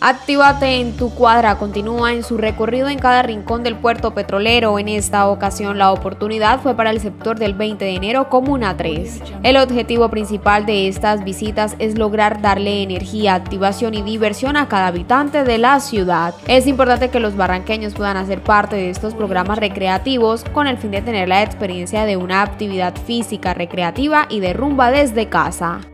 Actívate en tu cuadra continúa en su recorrido en cada rincón del puerto petrolero. En esta ocasión la oportunidad fue para el sector del 20 de enero, Comuna 3. El objetivo principal de estas visitas es lograr darle energía, activación y diversión a cada habitante de la ciudad. Es importante que los barranqueños puedan hacer parte de estos programas recreativos con el fin de tener la experiencia de una actividad física, recreativa y de rumba desde casa.